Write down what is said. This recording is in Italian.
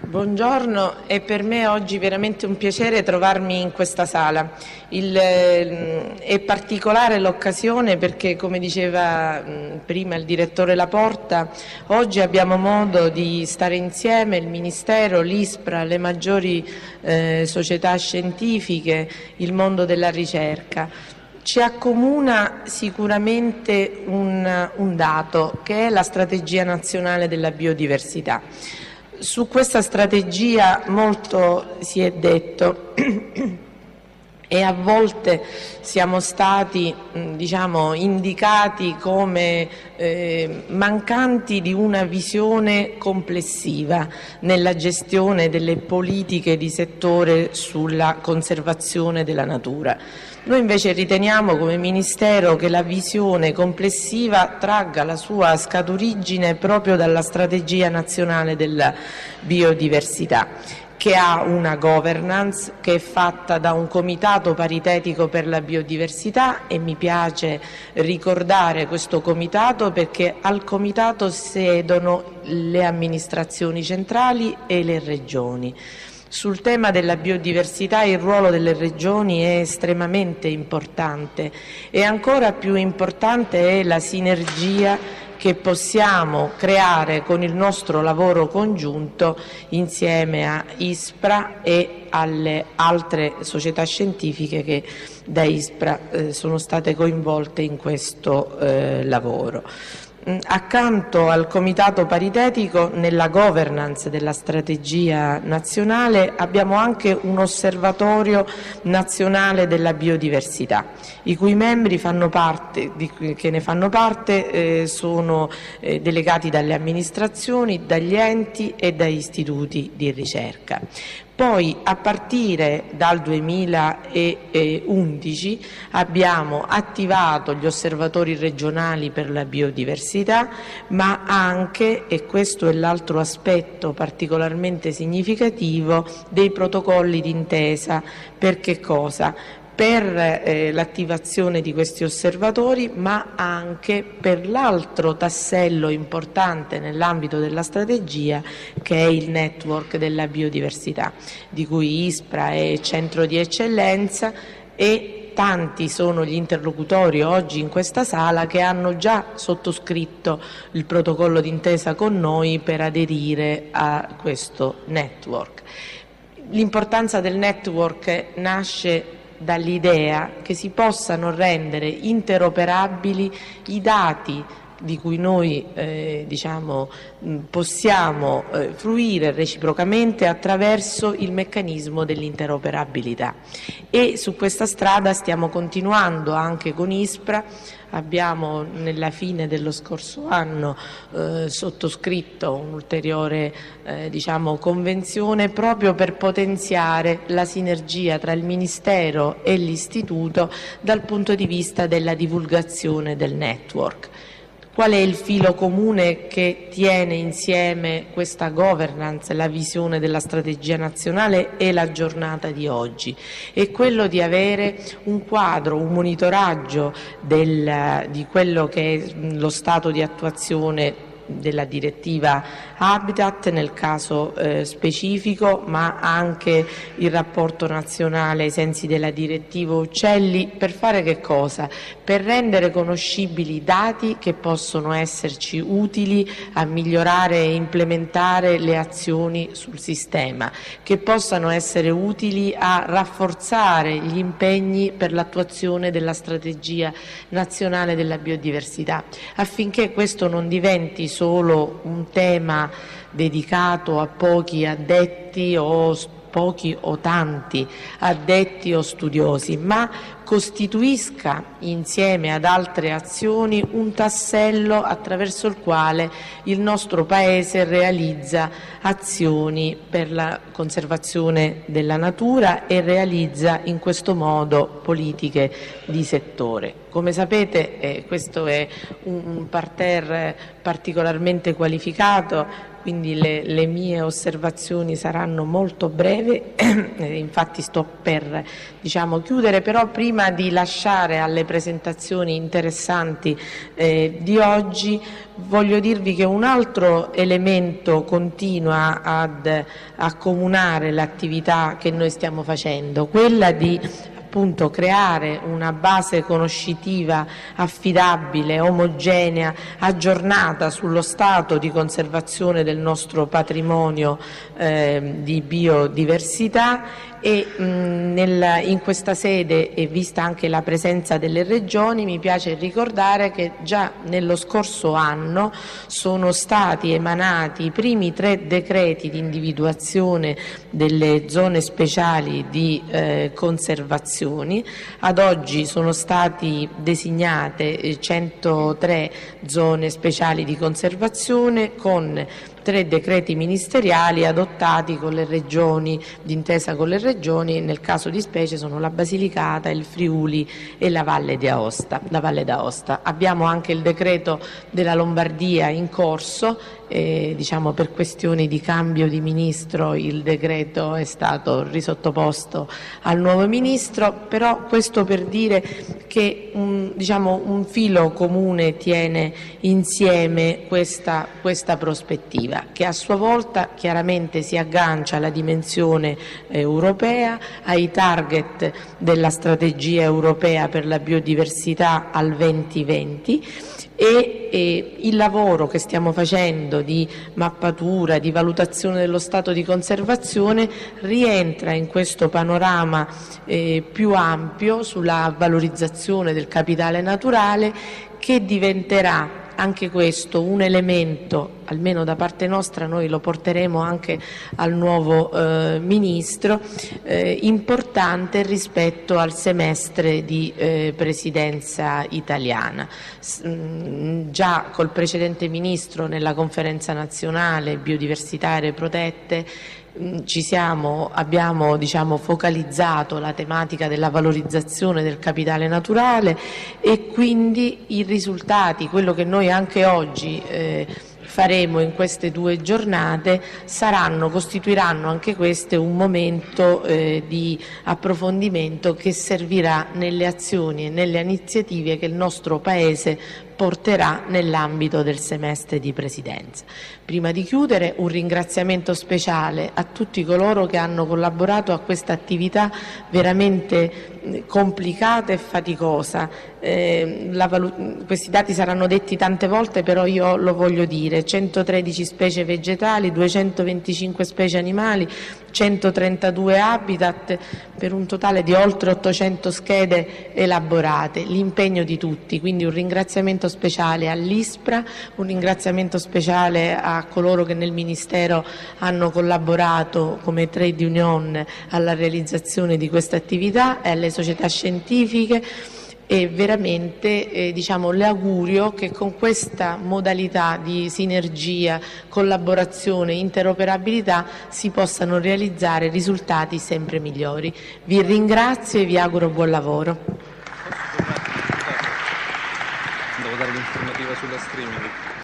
Buongiorno, è per me oggi veramente un piacere trovarmi in questa sala. È particolare l'occasione perché, come diceva prima il direttore Laporta, oggi abbiamo modo di stare insieme, il Ministero, l'ISPRA, le maggiori società scientifiche, il mondo della ricerca. Ci accomuna sicuramente un dato, che è la strategia nazionale della biodiversità. Su questa strategia molto si è detto e a volte siamo stati indicati come mancanti di una visione complessiva nella gestione delle politiche di settore sulla conservazione della natura. Noi invece riteniamo come Ministero che la visione complessiva tragga la sua scaturigine proprio dalla strategia nazionale della biodiversità, che ha una governance che è fatta da un comitato paritetico per la biodiversità, e mi piace ricordare questo comitato perché al comitato siedono le amministrazioni centrali e le regioni. Sul tema della biodiversità il ruolo delle regioni è estremamente importante e ancora più importante è la sinergia che possiamo creare con il nostro lavoro congiunto insieme a ISPRA e alle altre società scientifiche che da ISPRA sono state coinvolte in questo lavoro. Accanto al comitato paritetico, nella governance della strategia nazionale abbiamo anche un osservatorio nazionale della biodiversità, i cui membri che ne fanno parte sono delegati dalle amministrazioni, dagli enti e dagli istituti di ricerca. Poi a partire dal 2011 abbiamo attivato gli osservatori regionali per la biodiversità, ma anche, e questo è l'altro aspetto particolarmente significativo, dei protocolli d'intesa. Per che cosa? Per l'attivazione di questi osservatori, ma anche per l'altro tassello importante nell'ambito della strategia, che è il network della biodiversità, di cui ISPRA è centro di eccellenza, e tanti sono gli interlocutori oggi in questa sala che hanno già sottoscritto il protocollo d'intesa con noi per aderire a questo network. L'importanza del network nasce dall'idea che si possano rendere interoperabili i dati di cui noi possiamo fruire reciprocamente attraverso il meccanismo dell'interoperabilità, e su questa strada stiamo continuando anche con ISPRA. Abbiamo nella fine dello scorso anno sottoscritto un'ulteriore convenzione proprio per potenziare la sinergia tra il Ministero e l'Istituto dal punto di vista della divulgazione del network. Qual è il filo comune che tiene insieme questa governance, la visione della strategia nazionale e la giornata di oggi? È quello di avere un quadro, un monitoraggio di quello che è lo stato di attuazione della direttiva Habitat nel caso specifico, ma anche il rapporto nazionale ai sensi della direttiva Uccelli. Per fare che cosa? Per rendere conoscibili i dati che possono esserci utili a migliorare e implementare le azioni sul sistema, che possano essere utili a rafforzare gli impegni per l'attuazione della strategia nazionale della biodiversità, affinché questo non diventi solo un tema dedicato a pochi addetti o pochi o tanti addetti o studiosi, ma costituisca insieme ad altre azioni un tassello attraverso il quale il nostro Paese realizza azioni per la conservazione della natura e realizza in questo modo politiche di settore. Come sapete questo è un parterre particolarmente qualificato, quindi le mie osservazioni saranno molto brevi, infatti sto per chiudere, però prima prima di lasciare alle presentazioni interessanti di oggi, voglio dirvi che un altro elemento continua ad accomunare l'attività che noi stiamo facendo, quella di appunto creare una base conoscitiva affidabile, omogenea, aggiornata sullo stato di conservazione del nostro patrimonio di biodiversità, e in questa sede, e vista anche la presenza delle regioni, mi piace ricordare che già nello scorso anno sono stati emanati i primi 3 decreti di individuazione delle zone speciali di conservazione. Ad oggi sono stati designate 103 zone speciali di conservazione con 3 decreti ministeriali adottati con le regioni, d'intesa con le regioni, nel caso di specie sono la Basilicata, il Friuli e la Valle d'Aosta. Abbiamo anche il decreto della Lombardia in corso, diciamo per questioni di cambio di ministro il decreto è stato risottoposto al nuovo ministro, però questo per dire che un filo comune tiene insieme questa prospettiva, che a sua volta chiaramente si aggancia alla dimensione europea, ai target della strategia europea per la biodiversità al 2020, e il lavoro che stiamo facendo di mappatura, di valutazione dello stato di conservazione rientra in questo panorama più ampio sulla valorizzazione del capitale naturale, che diventerà anche questo un elemento, almeno da parte nostra, noi lo porteremo anche al nuovo Ministro, importante rispetto al semestre di presidenza italiana. Già col precedente Ministro nella conferenza nazionale biodiversità aree protette abbiamo focalizzato la tematica della valorizzazione del capitale naturale, e quindi i risultati, quello che noi anche oggi faremo in queste 2 giornate, costituiranno anche queste un momento di approfondimento che servirà nelle azioni e nelle iniziative che il nostro Paese porterà nell'ambito del semestre di presidenza. Prima di chiudere, un ringraziamento speciale a tutti coloro che hanno collaborato a questa attività veramente complicata e faticosa. Questi dati saranno detti tante volte, però io lo voglio dire: 113 specie vegetali, 225 specie animali, 132 habitat, per un totale di oltre 800 schede elaborate, l'impegno di tutti, quindi un ringraziamento speciale all'ISPRA, un ringraziamento speciale a coloro che nel Ministero hanno collaborato come trade union alla realizzazione di questa attività, e alle società scientifiche, e veramente le augurio che con questa modalità di sinergia, collaborazione, interoperabilità si possano realizzare risultati sempre migliori. Vi ringrazio e vi auguro buon lavoro. Devo dare l'informativa sulla streaming.